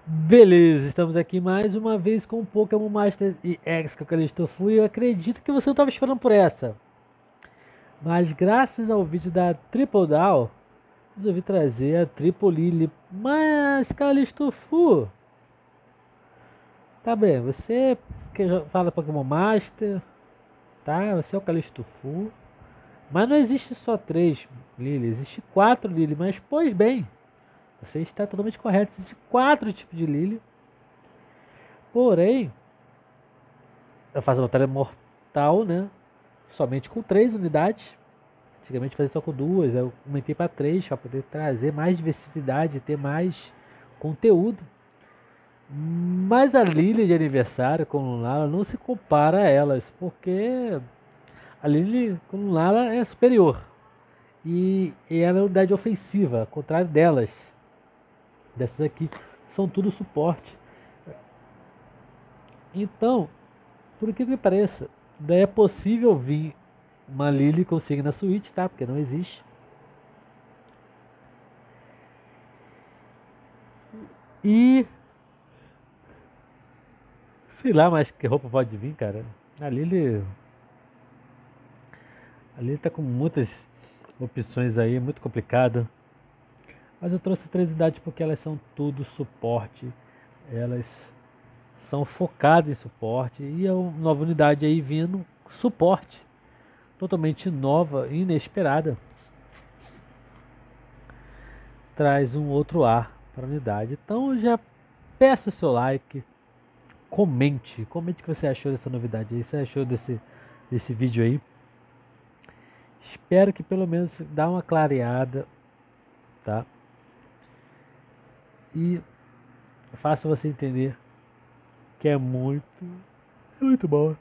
Beleza, estamos aqui mais uma vez com o Pokémon Master EX com a Calistofu e eu acredito que você não estava esperando por essa. Mas graças ao vídeo da Triple Down, resolvi trazer a Triple Lily. Mas Calistofu, tá bem, você que fala Pokémon Master, tá? Você é o Calistofu. Mas não existe só 3 Lily, existe 4 Lily. Mas pois bem, você está totalmente correto, existe 4 tipos de Lily. Porém, eu faço uma batalha mortal, né? Somente com 3 unidades. Antigamente fazia só com 2, eu aumentei para 3 para poder trazer mais diversidade, ter mais conteúdo. Mas a Lily de aniversário com Lunala não se compara a elas, porque a Lily com Lunala é superior. E ela é unidade ofensiva, ao contrário delas. Dessas aqui são tudo suporte. Então, por que pareça, daí é possível vir uma Lily consiga na Switch, tá? Porque não existe. E sei lá, mas que roupa pode vir, cara. A Lily tá com muitas opções aí, muito complicado. Mas eu trouxe 3 unidades porque elas são tudo suporte. Elas são focadas em suporte. E a nova unidade aí vindo, suporte. Totalmente nova e inesperada. Traz um outro ar para a unidade. Então eu já peço o seu like. Comente o que você achou dessa novidade aí. O que você achou desse vídeo aí. Espero que pelo menos dá uma clareada, tá? E faça você entender que é muito bom.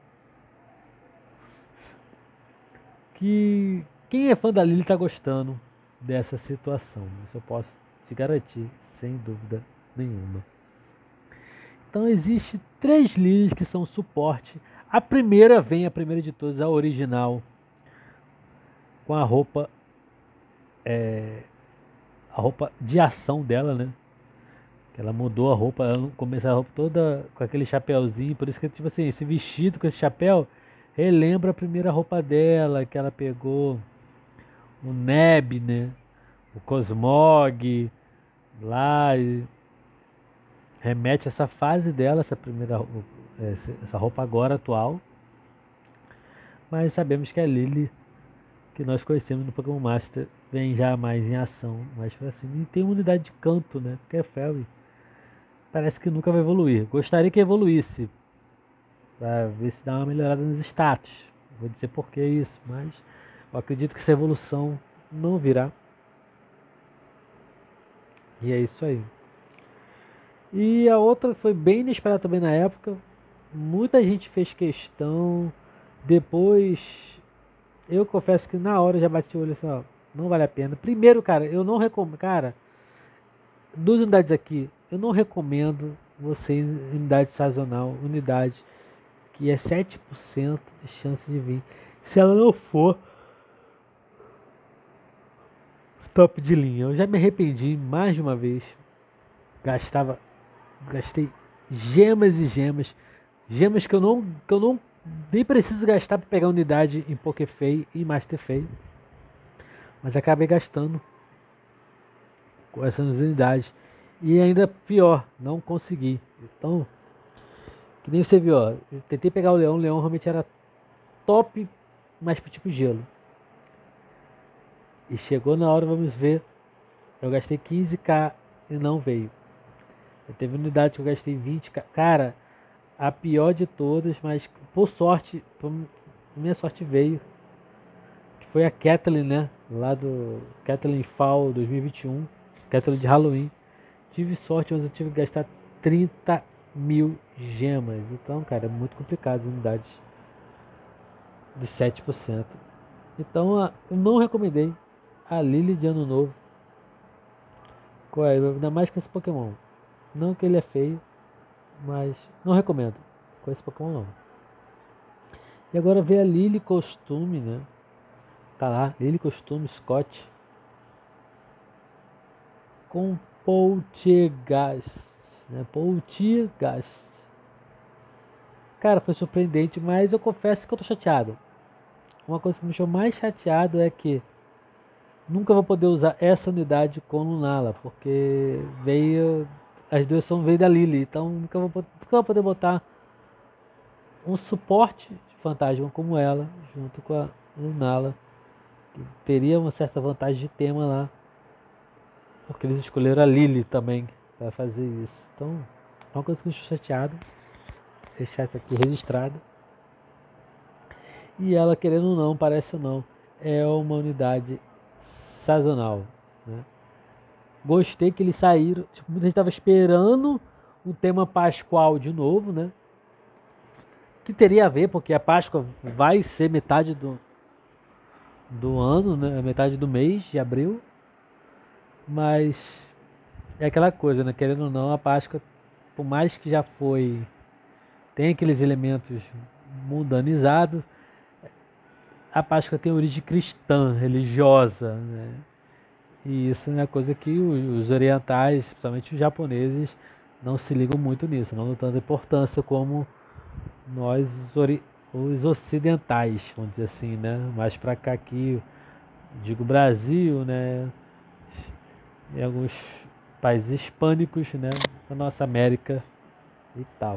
Que quem é fã da Lily tá gostando dessa situação. Isso eu posso te garantir, sem dúvida nenhuma. Então existe 3 Lilies que são suporte. A primeira de todas, a original, com a roupa de ação dela, né? Ela mudou a roupa, ela começou a roupa toda com aquele chapéuzinho, por isso que tipo assim, esse vestido com esse chapéu relembra a primeira roupa dela, que ela pegou o Neb, né? O Cosmog lá, e remete a essa fase dela, essa roupa agora atual. Mas sabemos que a Lily que nós conhecemos no Pokémon Master vem já mais em ação, mais pra cima. E tem uma unidade de canto, né? Que é Fairy. Parece que nunca vai evoluir. Gostaria que evoluísse, para ver se dá uma melhorada nos status. Vou dizer por que isso, mas eu acredito que essa evolução não virá. E é isso aí. E a outra foi bem inesperada também na época. Muita gente fez questão. Depois, eu confesso que na hora eu já bati o olho assim, ó, não vale a pena. Primeiro, cara, eu não recomendo. Cara, 2 unidades aqui, eu não recomendo você em unidade sazonal, unidade que é 7% de chance de vir. Se ela não for top de linha. Eu já me arrependi mais de uma vez. Gastei gemas e gemas. Gemas que eu não nem preciso gastar para pegar unidade em Pokéfei e Master Fei. Mas acabei gastando com essas unidades. E ainda pior, não consegui. Então, que nem você viu, ó, eu tentei pegar o leão realmente era top, mas pro tipo gelo. E chegou na hora, vamos ver. Eu gastei 15k e não veio. Eu teve unidade que eu gastei 20k. Cara, a pior de todas, mas por sorte, minha sorte veio. Que foi a Kathleen, né? Lá do Kathleen Fall 2021. Kathleen de Halloween. Tive sorte, mas eu tive que gastar 30 mil gemas. Então, cara, é muito complicado as unidades de 7%. Então, eu não recomendei a Lily de Ano Novo. Ainda mais com esse Pokémon. Não que ele é feio, mas não recomendo com esse Pokémon não. E agora vê a Lily Costume, né? Tá lá, Lily Costume Scott com Poltergeist, né? Poltergeist. Cara, foi surpreendente, mas eu confesso que eu tô chateado. Uma coisa que me deixou mais chateado é que nunca vou poder usar essa unidade com Lunala, porque veio. As duas veio da Lily, então nunca vou poder botar um suporte de fantasma como ela, junto com a Lunala, que teria uma certa vantagem de tema lá, porque eles escolheram a Lily também para fazer isso. Então, é uma coisa que me deixou chateado, deixar isso aqui registrado. E ela, querendo ou não, parece ou não, é uma unidade sazonal, né? Gostei que eles saíram, tipo, muita gente estava esperando o tema pascual de novo, né? Que teria a ver, porque a Páscoa vai ser metade do ano, né? Metade do mês de abril. Mas é aquela coisa, né? Querendo ou não, a Páscoa, por mais que já foi, tem aqueles elementos mundanizados, a Páscoa tem origem cristã, religiosa, né? E isso é uma coisa que os orientais, principalmente os japoneses, não se ligam muito nisso, não dão tanta importância como nós, os ocidentais, vamos dizer assim, né? Mais pra cá aqui, digo Brasil, né? Em alguns países hispânicos, né? Da nossa América e tal.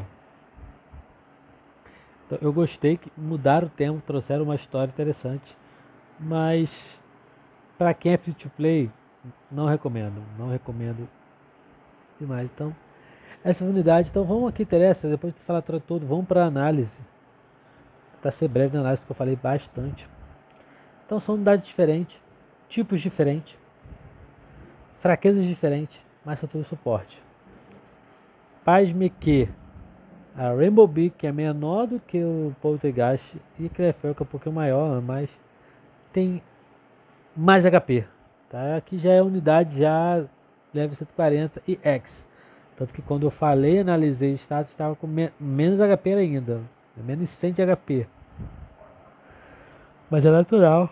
Então, eu gostei que mudaram o tema, trouxeram uma história interessante, mas para quem é free to play, não recomendo demais. Então, essa unidade, então vamos aqui, interessa, depois de falar tudo, vamos para análise. Tentar ser breve na análise, porque eu falei bastante. Então são unidades diferentes, tipos diferentes, fraquezas diferentes, mas são tudo suporte. Pasme que a Rainbow Bee, que é menor do que o Poltergeist, e Clefairy, que é um pouquinho maior, mas tem mais HP. Tá? Aqui já é unidade já level 140 e X. Tanto que quando eu falei, analisei o status, estava com menos HP ainda. Menos 100 de HP. Mas é natural.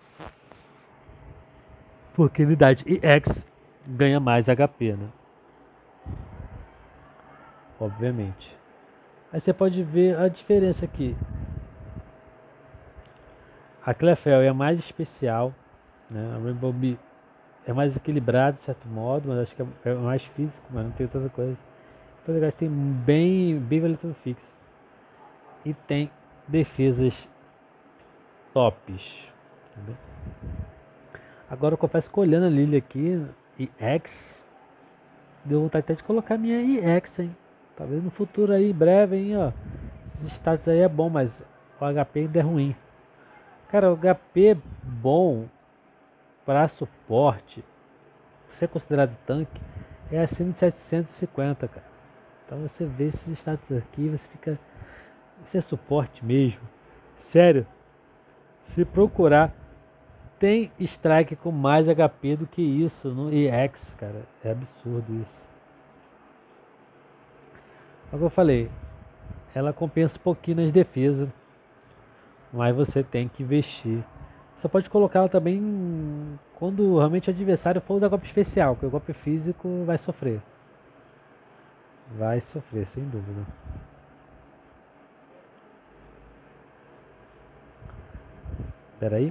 Porque unidade EX ganha mais HP, né? Obviamente. Aí você pode ver a diferença aqui. A Clefairy é mais especial, né? A Rainbow Bee é mais equilibrado de certo modo, mas acho que é mais físico, mas não tem tanta coisa. Depois eu tem bem valentão fixo. E tem defesas tops. Entendeu? Agora eu confesso que olhando a Lily aqui, EX, deu vontade até de colocar minha EX, hein? Talvez no futuro aí, breve, hein, ó. Esses status aí é bom, mas o HP ainda é ruim. Cara, o HP bom para suporte, ser considerado tanque, é acima de 750, cara. Então você vê esses status aqui, você fica... Isso é suporte mesmo. Sério. Se procurar, tem strike com mais HP do que isso no EX, cara. É absurdo isso. Como eu falei, ela compensa um pouquinho nas defesas, mas você tem que investir. Você pode colocar ela também quando realmente o adversário for usar golpe especial, porque o golpe físico vai sofrer. Vai sofrer, sem dúvida. Espera aí.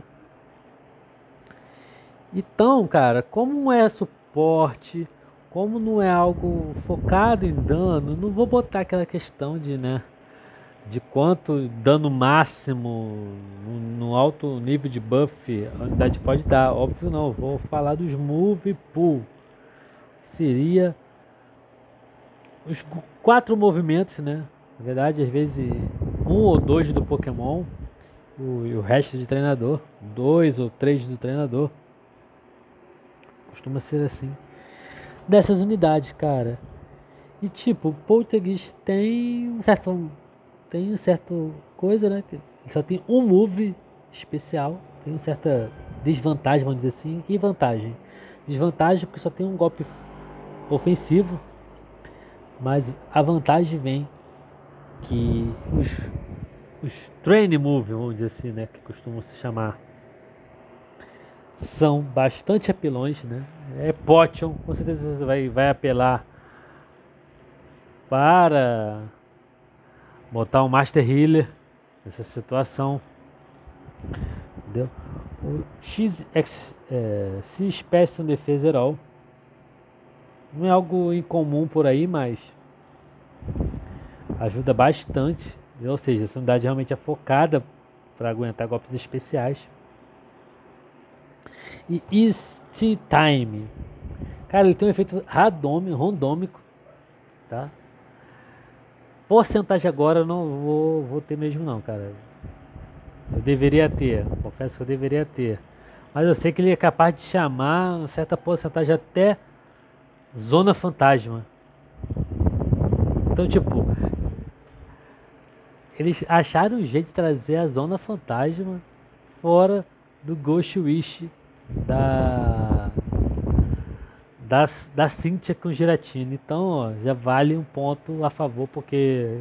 Então, cara, como é suporte, como não é algo focado em dano, não vou botar aquela questão de, né, de quanto dano máximo no alto nível de buff a unidade pode dar. Óbvio não, vou falar dos move pool. Seria os 4 movimentos, né? Na verdade, às vezes um ou dois do Pokémon, e o resto de treinador, 2 ou 3 do treinador. Costuma ser assim. Dessas unidades, cara. E tipo, o Poltergeist tem um certo coisa, né? Que só tem um move especial. Tem uma certa desvantagem, vamos dizer assim, e vantagem. Desvantagem porque só tem um golpe ofensivo. Mas a vantagem vem que os Train Move, vamos dizer assim, né? Que costumam se chamar, são bastante apelões, né? É Potion, com certeza você vai apelar para botar um Master Healer nessa situação, entendeu? O X-Special Defense Herói não é algo incomum por aí, mas ajuda bastante, ou seja, essa unidade realmente é focada para aguentar golpes especiais. E East Time, cara, ele tem um efeito randômico, tá? Porcentagem agora eu não vou ter mesmo não, cara. Eu deveria ter, confesso que eu deveria ter. Mas eu sei que ele é capaz de chamar uma certa porcentagem até Zona Fantasma. Então, tipo, eles acharam um jeito de trazer a Zona Fantasma fora do Ghost Wish da Cynthia com Giratina. Então, ó, já vale um ponto a favor, porque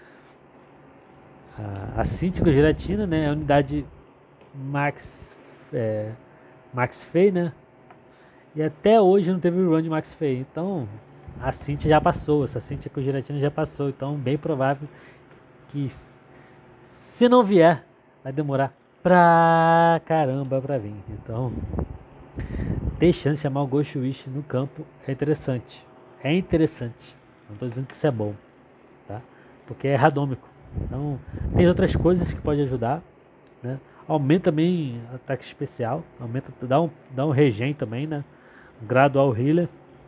a Cynthia com Giratina, né, é a unidade Max Fei, né? E até hoje não teve run de Max Fei. Então, a Cynthia já passou, essa Cynthia com Giratina já passou. Então, bem provável que, se não vier, vai demorar pra caramba pra vir. Então, ter chance de chamar o Ghost Wish no campo é interessante. É interessante. Não tô dizendo que isso é bom, tá? Porque é randômico. Então, tem outras coisas que pode ajudar, né? Aumenta também ataque especial, dá um regen também, né? Gradual healer.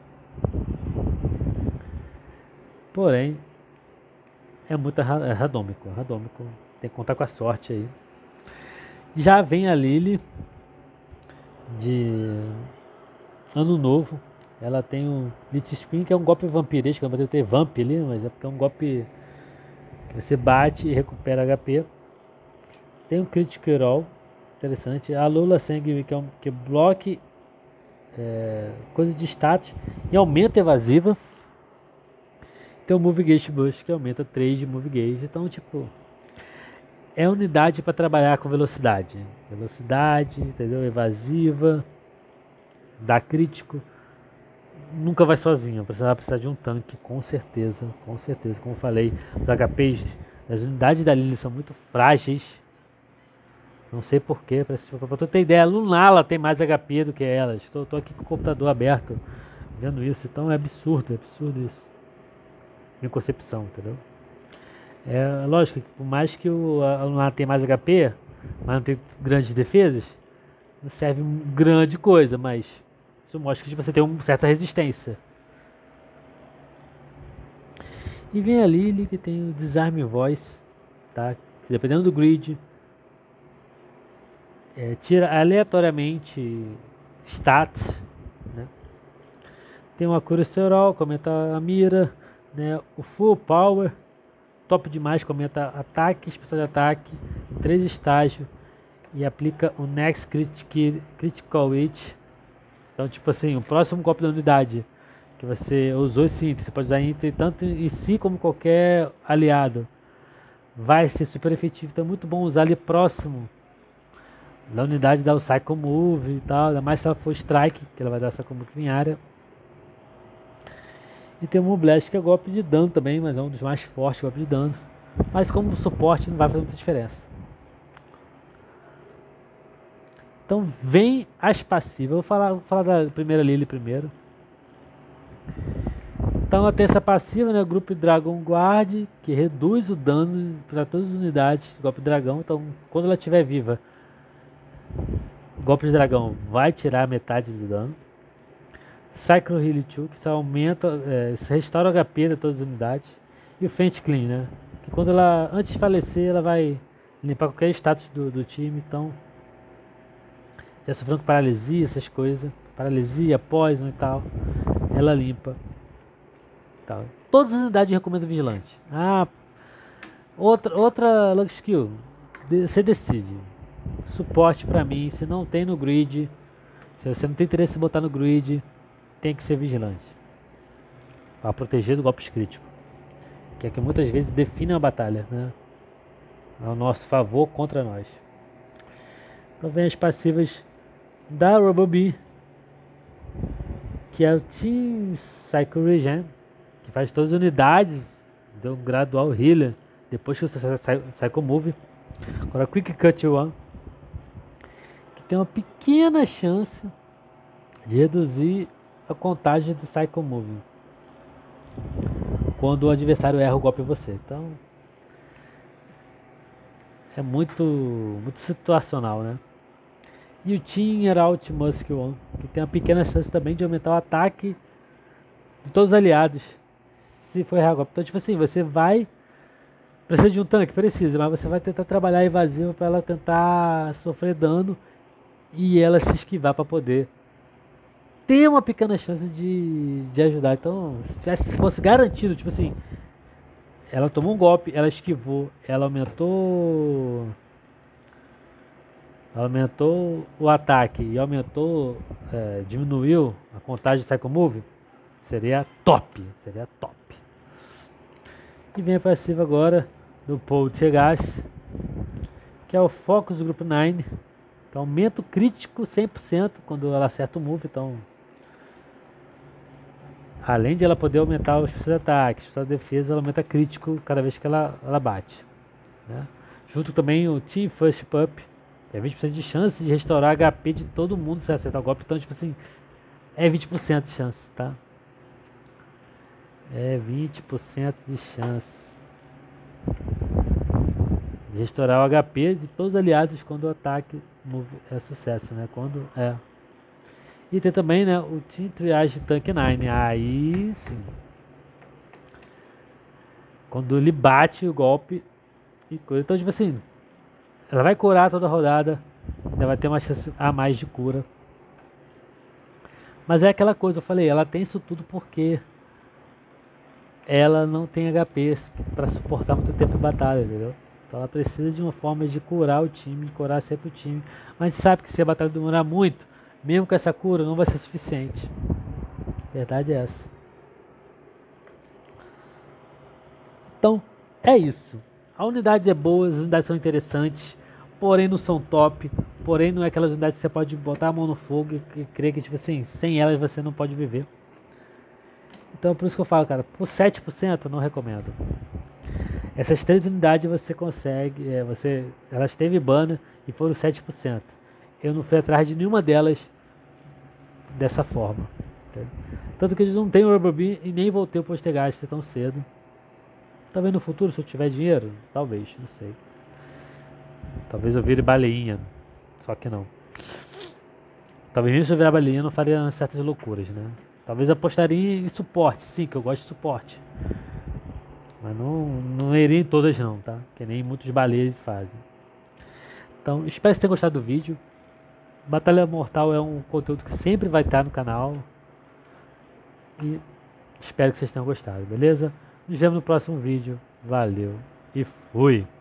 Porém, é muito randômico. Tem que contar com a sorte aí. Já vem a Lily de Ano Novo. Ela tem um Lich Spin, que é um golpe vampiresco. Não vai ter vamp ali, mas é porque é um golpe que você bate e recupera HP. Tem um Critical Roll, interessante. A Lula Sangue, que bloque coisa de status e aumenta a evasiva. Tem o Move Gauge Boost, que aumenta 3 de Move Gauge. Então, tipo, é unidade para trabalhar com velocidade. Velocidade, entendeu? Evasiva, dá crítico. Nunca vai sozinho, vai precisar de um tanque, com certeza. Como eu falei, os HPs das unidades da Lily são muito frágeis. Não sei porquê, pra tu ter ideia, a Lunala tem mais HP do que elas. Tô aqui com o computador aberto, vendo isso, então é absurdo isso. Minha concepção, entendeu? É lógico que por mais que a Lunala tenha mais HP, mas não tem grandes defesas, não serve grande coisa, mas isso mostra que você tem uma certa resistência. E vem a Lily, que tem o Disarm Voice, tá? Dependendo do grid, tira aleatoriamente stats, né? Tem uma cura Serol, comenta a mira, né? O Full Power, top demais, comenta ataque, especial de ataque, em 3 estágios, e aplica o Next Critical Hit. Então, tipo assim, o próximo golpe da unidade que você usou esse item, você pode usar item tanto em si como qualquer aliado, vai ser super efetivo. Então é muito bom usar ali próximo da unidade, dar o Psycho Move e tal, ainda mais se ela for Strike, que ela vai dar Psycho Move em área. E tem o Moonblast, que é golpe de dano também, mas é um dos mais fortes golpes de dano. Mas como suporte não vai fazer muita diferença. Então vem as passivas. Vou falar da primeira Lily primeiro. Então ela tem essa passiva, né? Grupo Dragon Guard, que reduz o dano para todas as unidades. Golpe dragão. Então quando ela estiver viva, o golpe de dragão vai tirar metade do dano. Cyclo Heal 2, que só aumenta, restaura o HP de todas as unidades. E o Faint Clean, né? Que quando ela, antes de falecer, ela vai limpar qualquer status do time. Então já sofrendo com paralisia, essas coisas, paralisia, poison e tal, ela limpa. Tal. Todas as unidades recomendo vigilante. Outra Lug Skill, você decide. Suporte pra mim, se não tem no grid, se você não tem interesse em botar no grid, tem que ser vigilante. Para proteger do golpes críticos. Que é que muitas vezes define a batalha, né? Ao nosso favor contra nós. Então vem as passivas da Robobee, que é o Team Psycho Regen, que faz todas as unidades do gradual healer depois que você sai Psycho Move. Agora Quick Cut One, que tem uma pequena chance de reduzir a contagem do Psycho Move quando o adversário erra o golpe em você. Então é muito situacional, né? E o Team Herald Musk One, que tem uma pequena chance também de aumentar o ataque de todos os aliados se for errar golpe. Então, tipo assim, você vai... Precisa de um tanque? Precisa, mas você vai tentar trabalhar a evasiva para ela tentar sofrer dano e ela se esquivar para poder ter uma pequena chance de ajudar. Então, se fosse garantido, tipo assim, ela tomou um golpe, ela esquivou, ela aumentou o ataque e diminuiu a contagem de Psycho Move, seria top. E vem a passiva agora do Paul Chegas, que é o Focus do grupo 9, que aumenta o crítico 100% quando ela acerta o move. Então, além de ela poder aumentar os seus ataques, sua defesa, ela aumenta crítico cada vez que ela bate, né? Junto também o Team First Pup, que é 20% de chance de restaurar HP de todo mundo se acertar o golpe. Então, tipo assim, é 20% de chance, tá? É 20% de chance de restaurar o HP de todos os aliados quando o ataque é sucesso, né? E tem também, né, o Team Triage Tank 9. Aí sim, quando ele bate o golpe e coisa. Então, tipo assim, ela vai curar toda a rodada, ainda vai ter uma chance a mais de cura. Mas é aquela coisa, eu falei, ela tem isso tudo porque ela não tem HP para suportar muito tempo de batalha, entendeu? Então ela precisa de uma forma de curar o time, curar sempre o time. Mas a gente sabe que se a batalha demorar muito, mesmo com essa cura, não vai ser suficiente. A verdade é essa. Então, é isso. A unidade é boa, as unidades são interessantes, porém não são top, porém não é aquelas unidades que você pode botar a mão no fogo e crer que, tipo assim, sem elas você não pode viver. Então por isso que eu falo, cara, por 7% eu não recomendo. Essas 3 unidades você consegue, elas teve banner e foram 7%. Eu não fui atrás de nenhuma delas dessa forma. Entendeu? Tanto que eu não tenho Rubber Beam e nem voltei o Postergaster tão cedo. Talvez no futuro, se eu tiver dinheiro, talvez, não sei. Talvez eu vire baleinha, só que não. Talvez mesmo se eu virar baleinha eu não faria certas loucuras, né? Talvez apostaria em suporte, sim, que eu gosto de suporte. Mas não iria em todas não, tá? Que nem muitos baleias fazem. Então, espero que você tenha gostado do vídeo. Batalha Mortal é um conteúdo que sempre vai estar no canal. E espero que vocês tenham gostado, beleza? Nos vemos no próximo vídeo. Valeu e fui!